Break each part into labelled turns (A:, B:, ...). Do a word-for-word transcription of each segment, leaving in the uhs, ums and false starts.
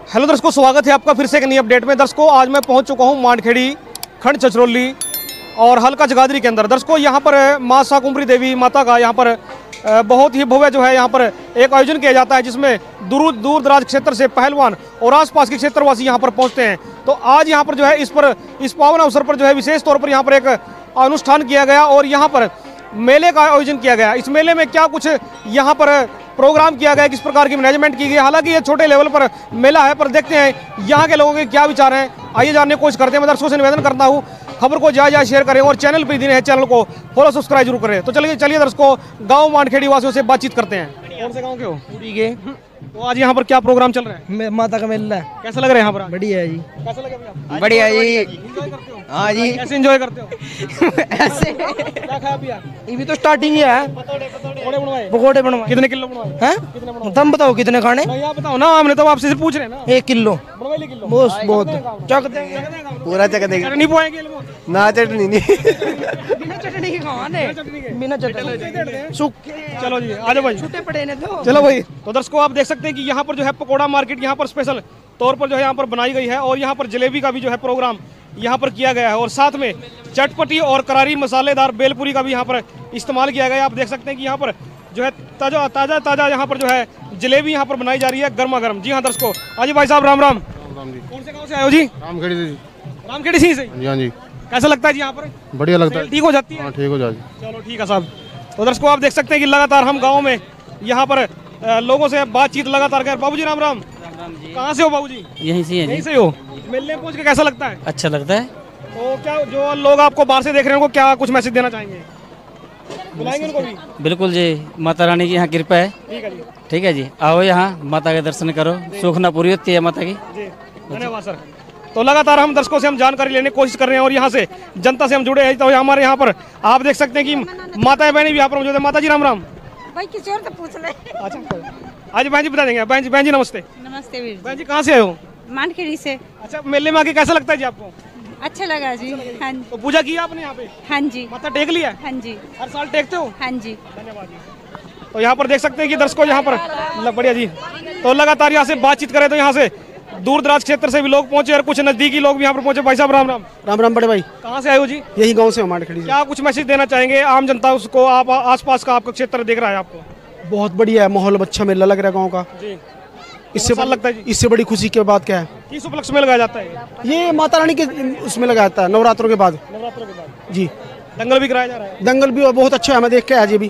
A: Hello दर्शकों, स्वागत है आपका फिर से एक नई अपडेट में। दर्शकों, आज मैं पहुंच चुका हूं मांडखेड़ी खंड छछरौली और हल्का जगाधरी के अंदर। दर्शकों, यहां पर मां शाकुंभरी देवी माता का यहां पर बहुत ही भव्य जो है यहां पर एक आयोजन किया जाता है, जिसमें दूर दूर दराज क्षेत्र से पहलवान और आसपास के क्षेत्रवासी यहां पर पहुंचते हैं। तो आज यहां पर जो है इस पर इस पावन अवसर पर जो है विशेष तौर पर यहां पर एक अनुष्ठान किया गया और यहाँ पर मेले का आयोजन किया गया। इस मेले में क्या कुछ यहाँ पर प्रोग्राम किया गया, किस प्रकार की मैनेजमेंट की गई, हालांकि ये छोटे लेवल पर मेला है, पर देखते हैं यहाँ के लोगों के क्या विचार हैं। आइए जानने की कोशिश करते हैं। मैं दर्शकों से निवेदन करता हूँ, खबर को ज्यादा शेयर करें और चैनल पर दिन है चैनल को फॉलो सब्सक्राइब जरूर करें। तो चलिए चलिए दर्शकों, गाँव मांडखेड़ी वासियों से बातचीत करते हैं। कौन से गाँव के हो? पूरी के। तो आज यहाँ पर क्या प्रोग्राम चल रहा है? माता का मेला है। कैसा लग रहा है यहाँ पर? बढ़िया है जी। कैसा लगा भैया? बढ़िया जी। एंजॉय करते हो? हाँ जी। कैसे एंजॉय करते हो? ऐसे। क्या खाया पिया? ये भी तो स्टार्टिंग ही है। पकौड़े बनवाए? पकौड़े बनवाए। कितने किलो बनवाए? हैं? कितने बनवाए? तुम बताओ कितने खाने? नहीं आप बताओ ना, हमने तो आपसे पूछ रहे हैं ना। एक किलो। बनवाए ले किलो। बहुत बहुत। चक देंगे। पूरा चक देंगे। चटनी पाएंगे ना? चटनी नहीं। बिना चटनी के खाने। बिना चटनी। सूखे। चलो जी, आ जाओ भाई। छूटे पड़े ने तो। चलो भाई। तो दर्शकों, आप देख सकते हैं कि यहाँ पर जो है पकोड़ा मार्केट यहाँ पर स्पेशल तौर पर जो है यहाँ पर बनाई गई है और यहाँ पर जलेबी का भी जो है प्रोग्राम यहाँ पर किया गया है और साथ में चटपटी और करारी मसालेदार बेलपुरी का भी यहाँ पर इस्तेमाल किया गया है। आप देख सकते हैं कि यहाँ पर जो है ताजा ताजा ताजा यहाँ पर जो है जलेबी यहाँ पर बनाई जा रही है गर्मा गर्म। जी हाँ दर्शकों, आज भाई साहब राम राम। राम जी। कौन से गाँव से आए हो जी? रामखेड़ी से। रामखेड़ी से? हाँ जी। कैसा लगता है जी यहाँ पर? बढ़िया लगता है। ठीक हो जाती है? ठीक हो जाती। चलो ठीक है साहब। तो दर्शकों, आप देख सकते हैं कि लगातार हम गाँव में यहाँ पर लोगों से बातचीत लगातार कर। बाबूजी राम राम। राम जी। कहाँ से हो बाबूजी? यहीं से यहीं से हो। मेले में पहुँच के कैसा लगता है? अच्छा लगता है। तो क्या जो लोग आपको बाहर से देख रहे हैं उनको क्या कुछ मैसेज देना चाहेंगे? बुलाएंगे उनको भी? बिल्कुल जी, माता रानी की यहाँ कृपा है। ठीक है जी। ठीक है जी, आओ यहाँ माता के दर्शन करो, सुखना पूरी होती है माता की। धन्यवाद सर। तो लगातार हम दर्शकों से हम जानकारी लेने की कोशिश कर रहे हैं और यहाँ से जनता से हम जुड़े हैं। तो हमारे यहाँ पर आप देख सकते हैं कि माता बहनी भी यहाँ पर मौजूद है। माता जी राम राम। भाई किसी और से पूछ ले। अच्छा, आज बहन जी बता देंगे। बहन जी बहन जी नमस्ते। नमस्ते वीर। बहन जी कहाँ से आए हो? मांडखेड़ी से। अच्छा, मेले में आके कैसा लगता है जी आपको? अच्छा लगा जी। हाँ जी। तो पूजा की आपने यहाँ पे? हाँ जी। माथा टेक लिया? हाँ जी। हर साल टेकते हो? हाँ जी। धन्यवाद जी। तो यहाँ पर देख सकते हैं कि दर्शकों यहाँ पर बढ़िया जी। तो लगातार यहाँ से बातचीत करें तो यहाँ से दूर दराज क्षेत्र से भी लोग पहुंचे और कुछ नजदीकी लोग भी यहाँ पर पहुंचे। भाई साहब राम राम। राम राम बड़े भाई। कहाँ से आए हो जी? यही गांव से मांडखेड़ी से। क्या कुछ मैसेज देना चाहेंगे आम जनता उसको? आप आसपास का आपका क्षेत्र देख रहा है आपको? बहुत बढ़िया है माहौल, अच्छा मेला लग रहा है गाँव का जी। इससे लगता है इससे बड़ी खुशी की बात क्या है? किस उपलक्ष्य में लगाया जाता है ये? माता रानी के उसमें लगाया जाता है नवरात्रों के बाद। नवरात्रों के बाद जी। दंगल भी कराया जा रहा है? दंगल भी बहुत अच्छा है, मैं देख के आज ये भी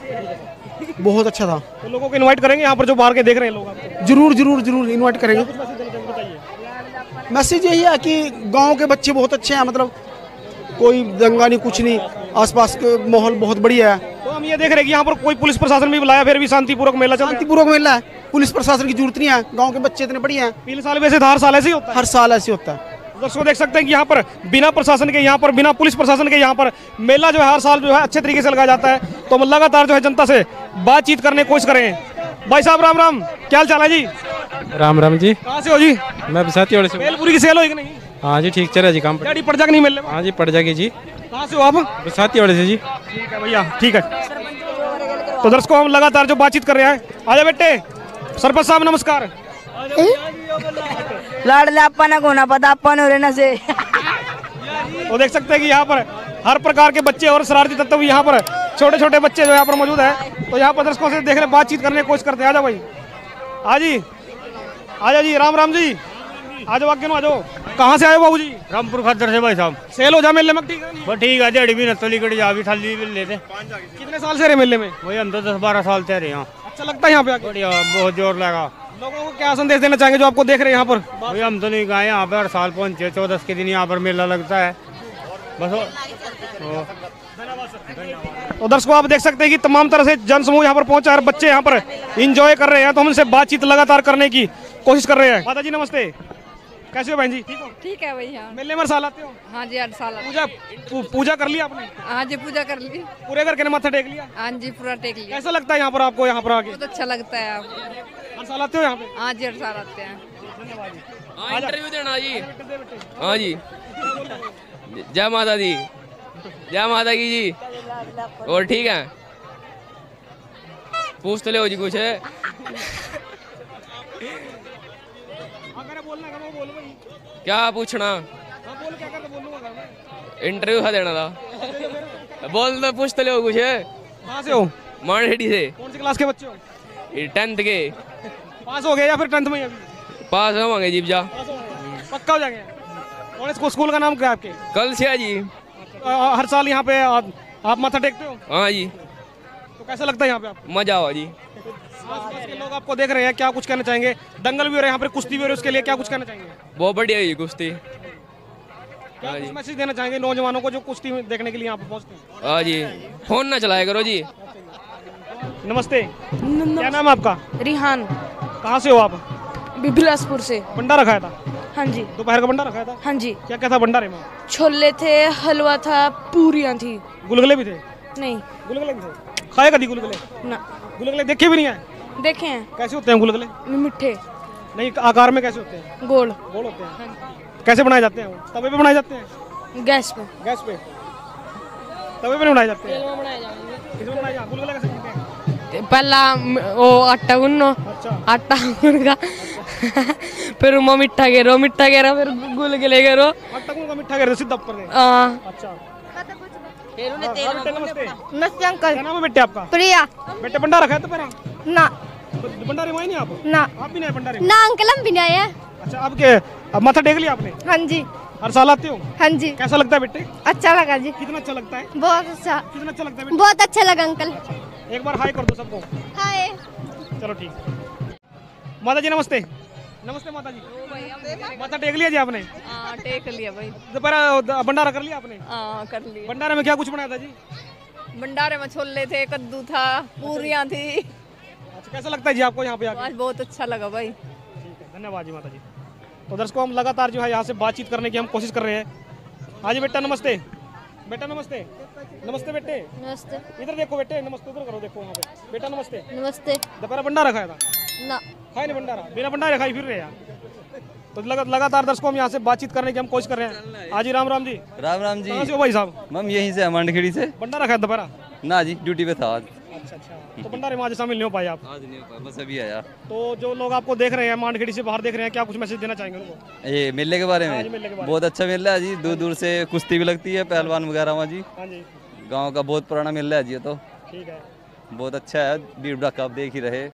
A: बहुत अच्छा था। तो लोगों को इनवाइट करेंगे यहाँ पर जो बाहर के देख रहे हैं लोग? जरूर जरूर जरूर इनवाइट करेंगे। मैसेज यही है कि गांव के बच्चे बहुत अच्छे हैं, मतलब कोई दंगा नहीं, कुछ नहीं, आसपास के माहौल बहुत बढ़िया है। तो हम ये देख रहे हैं कि यहाँ पर कोई पुलिस प्रशासन भी बुलाया, फिर भी शांतिपूर्वक मेला चल रहा है। शांतिपूर्वक मेला है, पुलिस प्रशासन की जरूरत नहीं है, गांव के बच्चे इतने बढ़िया हैं। पिछले साल वैसे हर साल ऐसे ही होता है? हर साल ऐसे होता है। दर्शकों देख सकते हैं कि यहाँ पर बिना प्रशासन के, यहाँ पर बिना पुलिस प्रशासन के यहाँ पर मेला जो है हर साल जो है अच्छे तरीके से लगाया जाता है। तो हम लगातार जो है जनता से बातचीत करने की कोशिश करें। भाई साहब राम राम, क्या हाल चाल है जी? राम राम जी। कहाँ से हो जी? मैं बसाती से। बेलपुरी की सेल होगी नहीं? हाँ जी ठीक चल रहा जी काम। गाड़ी पड़ जाएगी नहीं मिलने? हाँ जी पड़ जाएगी जी। कहाँ से हो आप? बसाती वाले से जी। ठीक है भैया, ठीक है। तो दर्शकों हम लगातार जो बातचीत कर रहे हैं, आजा बेटे। सरपंच साहब नमस्कार।
B: लाडले अपना को ना पता अपन हो रहना से।
A: तो देख सकते हैं कि यहाँ पर हर प्रकार के बच्चे और शरारती तत्व भी यहाँ पर छोटे छोटे बच्चे जो यहाँ पर मौजूद है। तो यहाँ पर दर्शकों से देखने बातचीत करने की कोशिश करते हैं। आजा भाई, हाँ जी, आजा जी। राम राम जी। आ जाओ आगे, आ जाओ। कहाँ से आए बाबू जी? रामपुर खद्दर से भाई साहब। सेल हो जा मेले में? ठीक है ठीक है। जड़ी भी नतली कड़ी जा भी थाली लेते। कितने साल से रहे मेले में? वही अंदर दस बारह साल से रहे यहाँ। अच्छा लगता है यहाँ पे? बढ़िया, बहुत जोर लगा। लोगों को क्या संदेश देना चाहेंगे जो आपको देख रहे हैं यहाँ पर? भाई हम तो नहीं गए यहाँ पे, हर साल पहुँचे चौदह के दिन यहाँ पर मेला लगता है बस। तो दर्शकों आप देख सकते हैं कि तमाम तरह से जन समूह यहाँ पर पहुंचा है, बच्चे यहाँ पर एंजॉय कर रहे हैं। तो हम इनसे बातचीत लगातार करने की कोशिश कर रहे हैं। माता जी नमस्ते, कैसे हो बहन जी? ठीक हो? ठीक है भैया। मेले में साल आते हो? हाँ जी हर साल। पूजा पू, पूजा कर लिया आपने? हाँ जी पूजा कर ली। पूरे करके माथा टेक लिया? हाँ जी पूरा टेक लिया। कैसा लगता है यहाँ पर आपको? यहाँ पर आके बहुत अच्छा लगता है। आप हर साल आते हो यहाँ पे? हाँ जी हर साल आते हैं। धन्यवाद। इंटरव्यू देना जी। हाँ जी। जय माता दी, जय माता की जी। और ठीक है, पूछ तो ले हो जी कुछ है। अगर बोलना है बोलो भाई।
C: क्या पूछना?
A: हाँ बोल, क्या करते बोलूंगा घर में।
C: इंटरव्यू था देना था। बोल तो पूछ तो लो कुछ।
A: कहाँ से हो?
C: मानखेड़ी से।
A: कौन सी क्लास के बच्चे हो?
C: टेंथ के।
A: पास हो गए या फिर टेंथ में ही अभी?
C: पास होंगे जी जा।
A: पास हो गए, पक्का हो जाएंगे। और इसको स्कूल का नाम क्या है आपके?
C: कल से जी।
A: आ, हर साल यहाँ पे आ, आप माथा टेकते हो?
C: हाँ जी।
A: तो कैसा लगता है यहाँ पे आपको?
C: मजा आओ जी।
A: आसपास के लोग आपको देख रहे हैं, क्या कुछ कहना चाहेंगे? दंगल भी हो रहे हैं यहाँ पे, कुश्ती भी हो रही है, उसके लिए क्या कुछ कहना चाहेंगे?
C: बहुत बढ़िया है कुश्ती।
A: क्या कुछ मैसेज देना चाहेंगे नौजवानों को जो कुश्ती देखने के लिए यहाँ पे पहुँचते हैं?
C: हाँ जी। फोन ना चलाया करो जी।
A: नमस्ते, क्या नाम है आपका?
B: रिहान,
A: कहाँ से हो आप?
B: बिलासपुर से।
A: भंडारा खाया था?
B: हाँ जी।
A: दोपहर का भंडारा खाया था?
B: हाँ जी।
A: क्या क्या था भंडारे में?
B: छोले थे, हलवा था, पूरियाँ थी।
A: गुलगुले भी थे?
B: नहीं।
A: गुलगुले भी थे? खाए कभी गुलगुले?
B: ना।
A: गुलगुले देखे भी नहीं है?
B: देखे हैं।
A: कैसे होते हैं गुलगुले?
B: मिठे।
A: नहीं, आकार में कैसे होते हैं?
B: गोल।
A: गोल होते हैं। कैसे बनाए जाते हैं वो? तवे पे बनाए जाते हैं?
B: गैस पे।
A: गैस पे? तवे पे नहीं बनाए जाते हैं? इसमें बनाए जाते हैं। गुलगुले कैसे बनते हैं?
B: पहला वो आटा गुन्नो,
A: अच्छा।
B: आटा गुनगा, फिर उमा मिठा घेरो, मिठा घेरो, फिर गुलगुले घेरो।
A: आटा गुनगा मिठा कर दो, सीधा ऊपर दे।
B: हाँ।
A: अच्छा।
B: फिर
A: हाँ, बेटे नमस्ते।
B: नमस्ते अंकल।
A: क्या नाम है बेटे आपका?
B: प्रिया।
A: बेटे भंडारा खाया तो पहला?
B: ना।
A: तो भंडारे में आए नहीं आप?
B: ना।
A: आप भी नहीं आए भंडारे में?
B: ना अंकल, हम भी नहीं आए।
A: अच्छा, अब के अब माथा टेक लिया आपने?
B: हाँ जी।
A: हर साल आते हो?
B: हाँ जी।
A: कैसा लगता है बेटे?
B: अच्छा लगा जी।
A: कितना अच्छा लगता है?
B: बहुत अच्छा।
A: कितना अच्छा लगता है बेटे?
B: बहुत अच्छा लगा अंकल।
A: एक बार हाय कर दो सबको।
B: हाय।
A: चलो ठीक। माता जी नमस्ते। नमस्ते माता जी। माथा टेक लिया जी आपने?
B: हाँ टेक लिया भाई।
A: दोपहर भंडारा कर लिया आपने?
B: हाँ कर लिया।
A: भंडारे में क्या कुछ बनाया था जी?
B: भंडारे में छोले थे, कद्दू था, पूरियाँ थी।
A: अच्छा, कैसा लगता है जी आपको यहाँ पे आके?
B: आज बहुत अच्छा लगा भाई।
A: ठीक है, धन्यवाद जी माता जी। तो दर्शकों, हम लगातार जो है यहाँ से बातचीत करने की हम कोशिश कर रहे हैं। हाँ जी बेटा नमस्ते। बेटा नमस्ते। नमस्ते बेटे।
B: नमस्ते।
A: इधर देखो बेटे, नमस्ते उधर करो, देखो वहाँ पे। बेटा नमस्ते।
B: नमस्ते।
A: दोपहर भंडारा खाया था?
B: ना।
A: खाए नहीं भंडारा? बिना भंडारे खाई फिर रहे यार। तो लगा, लगातार दर्शकों हम यहाँ से बातचीत करने की हम कोशिश कर रहे हैं। हाँ जी, राम राम जी।
D: राम राम जी।
A: कहाँ से हो भाई साहब?
D: मैम यहीं से मांडखेड़ी से।
A: भंडारा खाया दोपहरा?
D: ना जी, ड्यूटी पे था आज।
A: अच्छा अच्छा। तो भंडारे में आज शामिल नहीं हो पाए आप?
D: आज नहीं हो पाया, बस अभी आया।
A: तो जो लोग आपको देख रहे हैं, मांडखेड़ी से बाहर देख रहे हैं, क्या कुछ मैसेज देना चाहेंगे उनको?
D: ये मेले के बारे
A: हाँ
D: में
A: जी, मेले के बारे
D: बहुत अच्छा मेला है जी। दूर दूर से कुश्ती भी लगती है, पहलवान वगैरह वहाँ जी।
A: हाँ जी।
D: गांव का बहुत पुराना मेला है जी ये तो।
A: ठीक है।
D: बहुत अच्छा है, भीड़ भड़का आप देख ही रहे।